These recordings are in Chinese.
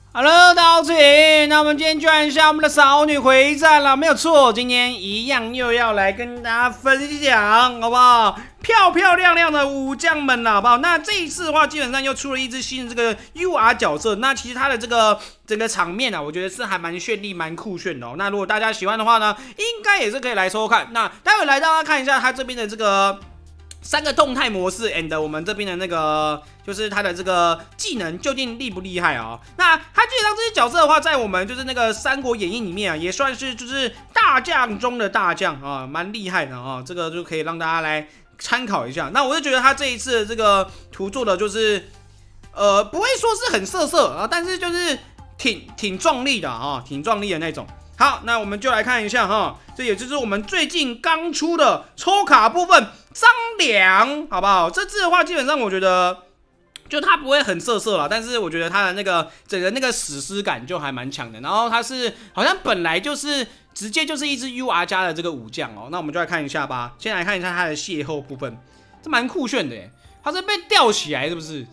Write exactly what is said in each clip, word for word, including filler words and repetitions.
Hello， 大家好，我是影。那我们今天就按一下我们的少女回战了，没有错。今天一样又要来跟大家分享，好不好？漂漂亮亮的武将们了，好不好？那这一次的话，基本上又出了一只新的这个 U R 角色。那其实它的这个整个场面啊，我觉得是还蛮绚丽、蛮酷炫的哦。那如果大家喜欢的话呢，应该也是可以来收看。那待会来大家看一下它这边的这个。三个动态模式 and 我们这边的那个就是他的这个技能究竟厉不厉害啊？那他基本上这些角色的话，在我们就是那个《三国演义》里面啊，也算是就是大将中的大将啊，蛮厉害的啊。这个就可以让大家来参考一下。那我就觉得他这一次的这个图做的就是，呃，不会说是很色色啊，但是就是挺挺壮丽的啊，挺壮丽的那种。好，那我们就来看一下哈，这也就是我们最近刚出的抽卡部分，张良，好不好？这次的话，基本上我觉得，就它不会很色色啦，但是我觉得它的那个整个那个史诗感就还蛮强的。然后它是好像本来就是直接就是一只 U R 加的这个武将哦，那我们就来看一下吧。先来看一下它的邂逅部分，这蛮酷炫的耶，它是被吊起来是不是？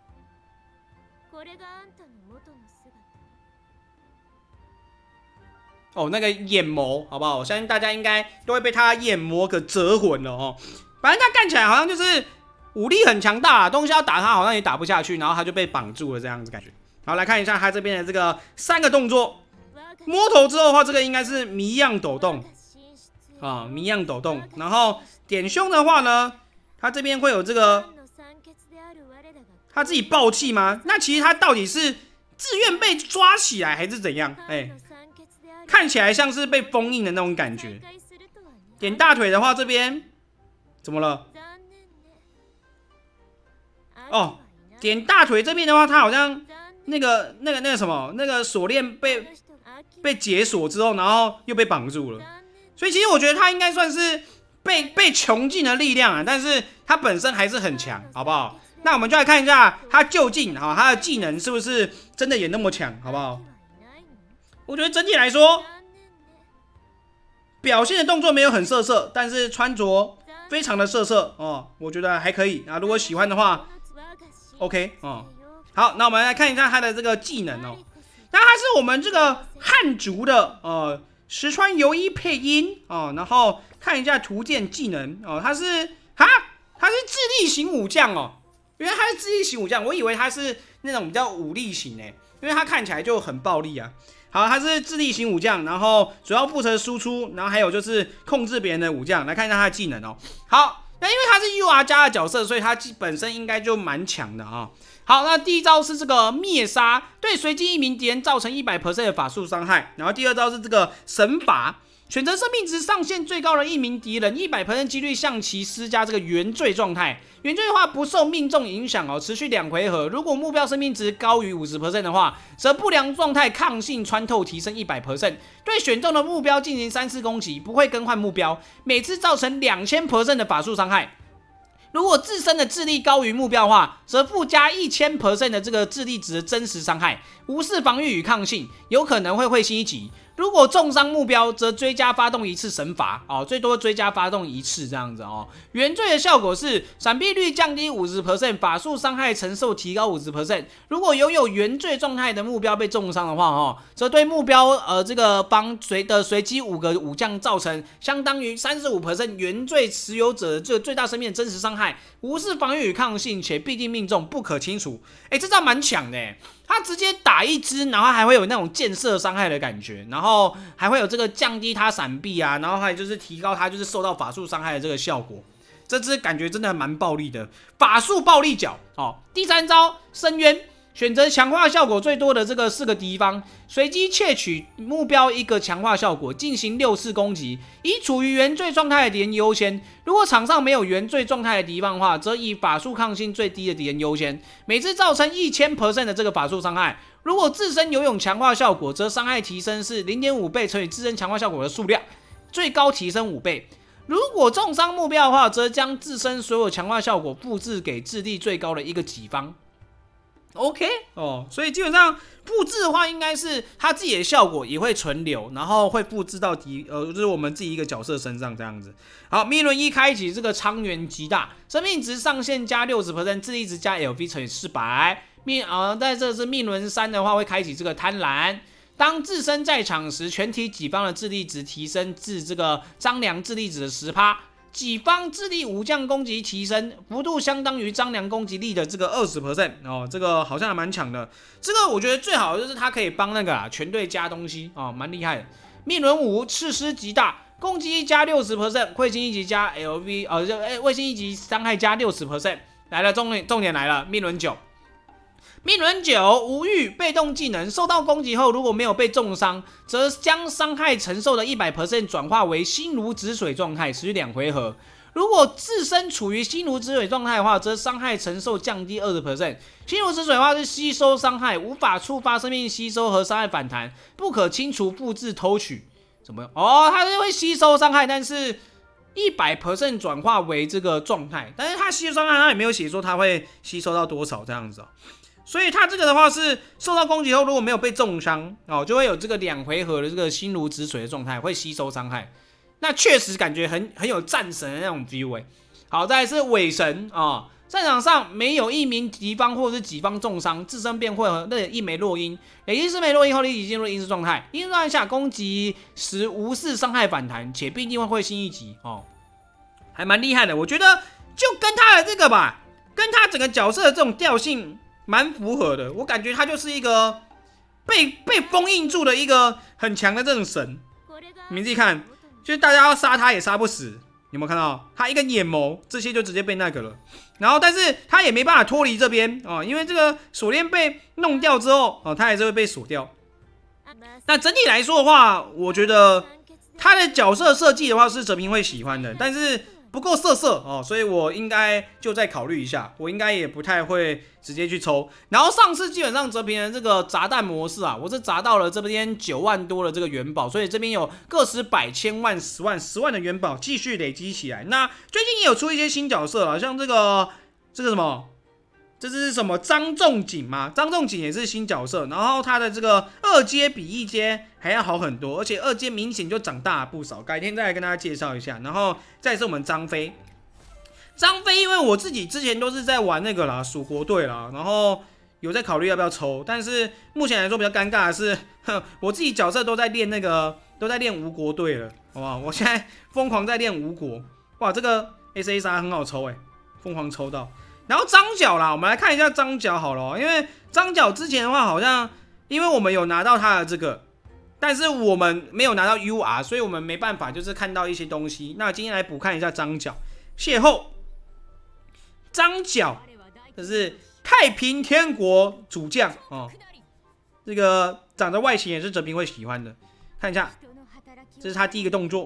哦，那个眼眸，好不好？我相信大家应该都会被他眼眸给折魂了哦。反正他干起来好像就是武力很强大，东西要打他好像也打不下去，然后他就被绑住了这样子感觉。好，来看一下他这边的这个三个动作。摸头之后的话，这个应该是谜样抖动啊，谜样抖动。然后点胸的话呢，他这边会有这个他自己爆气吗？那其实他到底是自愿被抓起来还是怎样？哎、欸。看起来像是被封印的那种感觉。点大腿的话，这边怎么了？哦，点大腿这边的话，它好像那个、那个、那个什么，那个锁链被被解锁之后，然后又被绑住了。所以其实我觉得他应该算是被被穷尽了力量啊，但是他本身还是很强，好不好？那我们就来看一下他究竟啊，他的技能是不是真的也那么强，好不好？我觉得整体来说，表现的动作没有很色色，但是穿着非常的色色哦，我觉得还可以啊。如果喜欢的话 ，OK 哦。好，那我们来看一下他的这个技能哦。那他是我们这个汉族的呃石川由一配音哦，然后看一下图鉴技能哦，他是哈，他是智力型武将哦，原来他是智力型武将，我以为他是那种比较武力型诶，因为他看起来就很暴力啊。好，他是智力型武将，然后主要负责输出，然后还有就是控制别人的武将。来看一下他的技能哦。好，那因为他是 U R 加的角色，所以他本身应该就蛮强的啊、哦。好，那第一招是这个灭杀，对随机一名敌人造成 百分之百 的法术伤害。然后第二招是这个神罚，选择生命值上限最高的一名敌人， 百分之百 几率向其施加这个原罪状态。原罪的话不受命中影响哦，持续两回合。如果目标生命值高于 百分之五十 的话，则不良状态抗性穿透提升 百分之百。对选中的目标进行三次攻击，不会更换目标，每次造成 两千 的法术伤害。如果自身的智力高于目标的话，则附加 一千 的这个智力值的真实伤害，无视防御与抗性，有可能会会心一击。如果重伤目标，则追加发动一次神罚哦，最多追加发动一次这样子哦。原罪的效果是闪避率降低 百分之五十， 法术伤害承受提高 百分之五十。如果拥有原罪状态的目标被重伤的话哦，则对目标呃这个帮随的随机五个武将造成相当于 百分之三十五 原罪持有者的这个最大生命的真实伤害，无视防御与抗性，且必定命中，不可清除。哎，这招蛮强的耶。他直接打一只，然后还会有那种箭射伤害的感觉，然后还会有这个降低他闪避啊，然后还有就是提高他就是受到法术伤害的这个效果。这只感觉真的蛮暴力的，法术暴力角哦。第三招深渊，选择强化效果最多的这个四个敌方，随机窃取目标一个强化效果，进行六次攻击，以处于原罪状态的敌人优先。如果场上没有原罪状态的敌方的话，则以法术抗性最低的敌人优先，每次造成 一千 的这个法术伤害。如果自身游泳强化效果，则伤害提升是 零点五 倍乘以自身强化效果的数量，最高提升五倍。如果重伤目标的话，则将自身所有强化效果复制给智力最高的一个己方。OK 哦，所以基本上复制的话，应该是它自己的效果也会存留，然后会复制到敌呃，就是我们自己一个角色身上这样子。好，密轮一开启这个苍原极大，生命值上限加 百分之六十， 智力值加 L V 乘以四百， 命啊，在这是命轮三的话，会开启这个贪婪。当自身在场时，全体己方的智力值提升至这个张良智力值的 百分之十。己方智力武将攻击提升幅度相当于张良攻击力的这个 百分之二十 哦，这个好像还蛮强的。这个我觉得最好的就是它可以帮那个啊全队加东西哦，蛮厉害的。命轮五赤狮极大，攻击力加 百分之六十， 会心一级加 L V 哦，就哎会心一级伤害加 百分之六十。来了，重点重点来了，命轮九。命轮九无欲被动技能，受到攻击后如果没有被重伤，则将伤害承受的 百分之百 转化为心如止水状态，持续两回合。如果自身处于心如止水状态的话，则伤害承受降低 百分之二十。心如止水的话是吸收伤害，无法触发生命吸收和伤害反弹，不可清除、复制、偷取。怎么？哦，它是会吸收伤害，但是百分之百 转化为这个状态，但是它吸收伤害，它也没有写说它会吸收到多少这样子哦。所以它这个的话是受到攻击后，如果没有被重伤哦，就会有这个两回合的这个心如止水的状态，会吸收伤害。那确实感觉很很有战神的那种 feel 哎。好，再来是伪神啊、哦，战场上没有一名敌方或者是己方重伤，自身便会和那一枚落音，累积四枚落音后立即进入因式状态。因式状态下攻击时无视伤害反弹，且必定会会心一击哦，还蛮厉害的。我觉得就跟他的这个吧，跟他整个角色的这种调性。蛮符合的，我感觉他就是一个被被封印住的一个很强的这种神。你们自己看，就是大家要杀他也杀不死，有没有看到？他一个眼眸，这些就直接被那个了。然后，但是他也没办法脱离这边哦，因为这个锁链被弄掉之后哦，他还是会被锁掉。那整体来说的话，我觉得他的角色设计的话是哲平会喜欢的，但是不够色色哦，所以我应该就再考虑一下，我应该也不太会直接去抽。然后上次基本上哲平的这个砸弹模式啊，我是砸到了这边九万多的这个元宝，所以这边有个十百千万十万十万的元宝继续累积起来。那最近也有出一些新角色了，像这个这个什么，这是什么张仲景吗？张仲景也是新角色，然后他的这个二阶比一阶还要好很多，而且二阶明显就长大了不少，改天再来跟大家介绍一下。然后再是我们张飞。张飞，因为我自己之前都是在玩那个啦，蜀国队啦，然后有在考虑要不要抽，但是目前来说比较尴尬的是，我自己角色都在练那个，都在练吴国队了，好不好？我现在疯狂在练吴国，哇，这个 S A 杀很好抽哎，疯狂抽到。然后张角啦，我们来看一下张角好了，因为张角之前的话好像，因为我们有拿到他的这个，但是我们没有拿到 U R， 所以我们没办法就是看到一些东西。那今天来补看一下张角，邂逅。张角，这是太平天国主将哦，这个长得外形也是哲平会喜欢的。看一下，这是他第一个动作，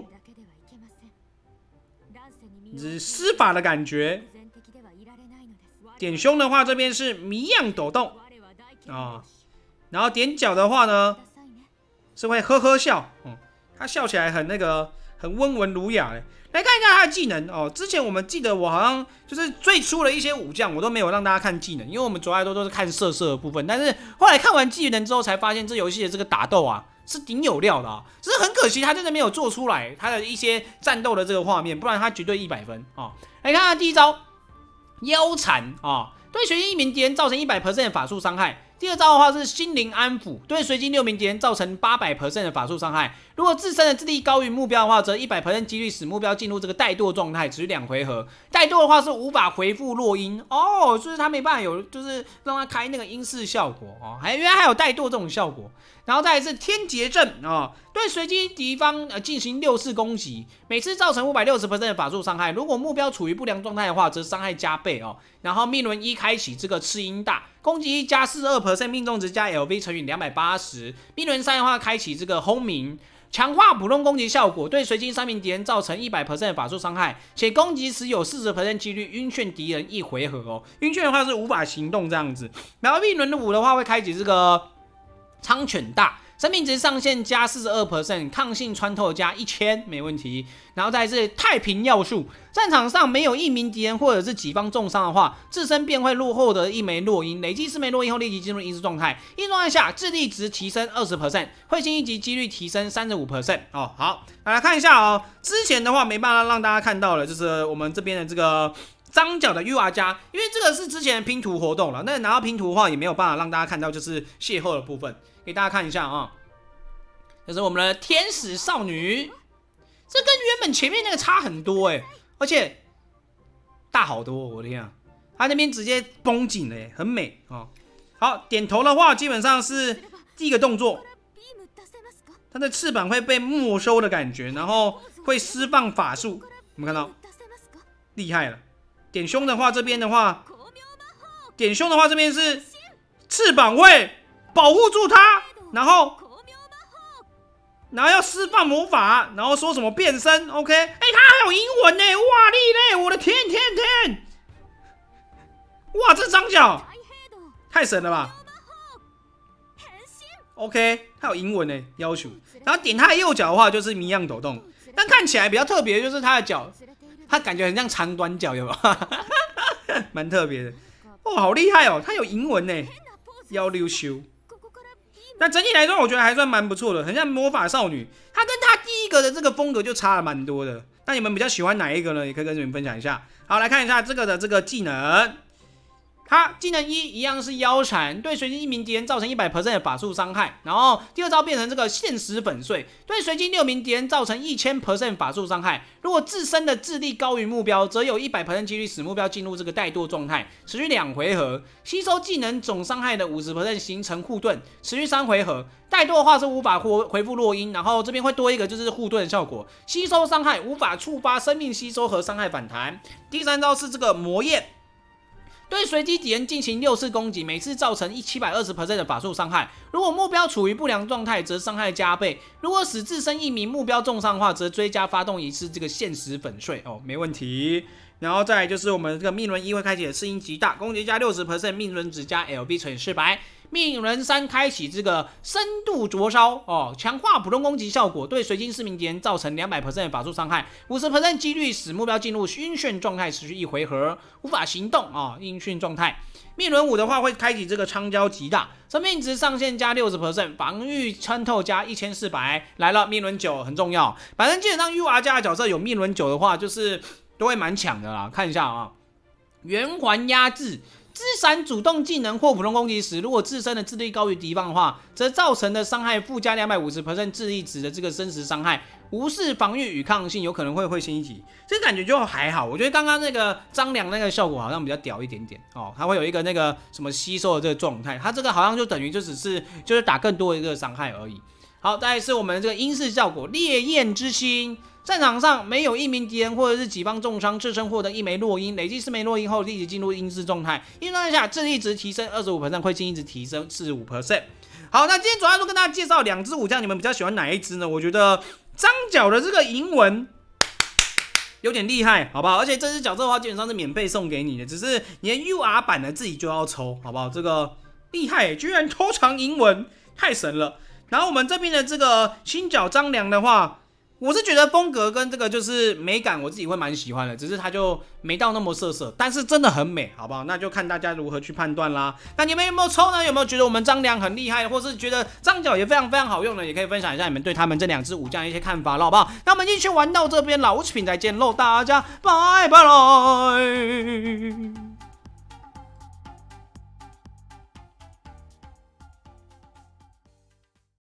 这是施法的感觉。点胸的话，这边是迷样抖动啊、哦，然后点脚的话呢，是会呵呵笑，嗯，他笑起来很那个，很温文儒雅的。来看一下他的技能哦。之前我们记得我好像就是最初的一些武将，我都没有让大家看技能，因为我们主要都都是看色色的部分。但是后来看完技能之后，才发现这游戏的这个打斗啊是顶有料的啊，只是很可惜他真的没有做出来他的一些战斗的这个画面，不然他绝对一百分啊、哦。来看看第一招腰缠啊，对随机一名敌人造成 百分之百 的法术伤害。第二招的话是心灵安抚，对随机六名敌人造成 百分之八百 的法术伤害。如果自身的智力高于目标的话，则 百分之百 几率使目标进入这个怠惰状态，持续两回合。怠惰的话是无法回复落音哦，就是他没办法有，就是让他开那个音式效果哦，还原来还有怠惰这种效果。然后再来是天劫阵啊、哦，对随机敌方呃进行六次攻击，每次造成 百分之五百六十 的法术伤害。如果目标处于不良状态的话，则伤害加倍哦。然后命轮一开启这个赤音大，攻击加 百分之四十二， 命中值加 L V 乘以两百八十。命轮三的话开启这个轰鸣，强化普通攻击效果，对随机三名敌人造成 百分之百 的法术伤害，且攻击时有 百分之四十 几率晕眩敌人一回合哦。晕眩的话是无法行动这样子。然后命轮五的话会开启这个苍犬大，生命值上限加 百分之四十二， 抗性穿透加一千，没问题。然后再是太平要术，战场上没有一名敌人或者是己方重伤的话，自身便会落获得一枚落音，累计四枚落音后立即进入因式状态。因式状态下，智力值提升 百分之二十， 会心一击几率提升 百分之三十五。哦，好，来看一下哦。之前的话没办法让大家看到了，就是我们这边的这个张角的 U R 加，因为这个是之前的拼图活动了，那拿到拼图的话也没有办法让大家看到就是邂逅的部分，给大家看一下啊。这是我们的天使少女，这跟原本前面那个差很多哎、欸，而且大好多，我的天啊！它那边直接绷紧了、欸，很美哦。好，点头的话基本上是第一个动作，它的翅膀会被没收的感觉，然后会释放法术，我们看到厉害了。点胸的话，这边的话，点胸的话，这边是翅膀会保护住它，然后，然后要释放魔法，然后说什么变身 ，OK？ 哎、欸，它还有英文呢，哇厉害！我的天天天！哇，这张角太神了吧 ？OK， 它有英文呢，要求。然后点它的右脚的话，就是谜样抖动，但看起来比较特别，就是它的脚。它感觉很像长短脚，有没有？蛮特别的哦，好厉害哦！它有银纹呢，要溜修。但整体来说，我觉得还算蛮不错的，很像魔法少女。它跟它第一个的这个风格就差了蛮多的。那你们比较喜欢哪一个呢？也可以跟你们分享一下。好，来看一下这个的这个技能。它技能一一样是腰缠，对随机一名敌人造成 百分之百 的法术伤害。然后第二招变成这个现实粉碎，对随机六名敌人造成 百分之千 法术伤害。如果自身的智力高于目标，则有 百分之百 几率使目标进入这个怠惰状态，持续两回合。吸收技能总伤害的 百分之五十 形成护盾，持续三回合。怠惰的话是无法回复落音，然后这边会多一个就是护盾的效果，吸收伤害无法触发生命吸收和伤害反弹。第三招是这个魔焰。对随机敌人进行六次攻击，每次造成 百分之七百二十 的法术伤害。如果目标处于不良状态，则伤害加倍。如果使自身一名目标重伤的话，则追加发动一次这个现实粉碎哦，没问题。然后再来就是我们这个命轮一会开启的适应极大，攻击加 百分之六十， 命轮值加 L B 乘以四百。命轮三开启这个深度灼烧哦，强化普通攻击效果，对随机四名敌人造成 百分之两百 的法术伤害， 百分之五十 几率使目标进入晕眩状态，持续一回合，无法行动啊、哦，晕眩状态。命轮五的话会开启这个昌焦极大，生命值上限加 百分之六十， 防御穿透加一千四百。来了，命轮九很重要，反正基本上 U R 加的角色有命轮九的话，就是都会蛮强的啦。看一下啊，圆环压制。自闪主动技能或普通攻击时，如果自身的智力高于敌方的话，则造成的伤害附加 百分之两百五十 智力值的这个真实伤害，无视防御与抗性，有可能会会心一击。这感觉就还好，我觉得刚刚那个张良那个效果好像比较屌一点点哦，它会有一个那个什么吸收的这个状态，它这个好像就等于就只是就是打更多的一个伤害而已。好，再来是我们的这个音式效果，烈焰之心。战场上没有一名敌人或者是己方重伤，自身获得一枚落音，累计四枚落音后立即进入音式状态。音状态下，智力值提升 百分之二十五， 会进一直提升 百分之四十五。好，那今天主要都跟大家介绍两支武将，你们比较喜欢哪一支呢？我觉得张角的这个银纹有点厉害，好不好？而且这支角色的话，基本上是免费送给你的，只是你的 U R 版的自己就要抽，好不好？这个厉害，居然偷藏银纹，太神了。然后我们这边的这个新角张良的话。我是觉得风格跟这个就是美感，我自己会蛮喜欢的，只是它就没到那么色色，但是真的很美，好不好？那就看大家如何去判断啦。那你们有没有抽呢？有没有觉得我们张良很厉害，或是觉得张角也非常非常好用呢？也可以分享一下你们对他们这两支武将的一些看法了，好不好？那我们继续玩到这边了，我是品仔见喽，大家拜拜喽。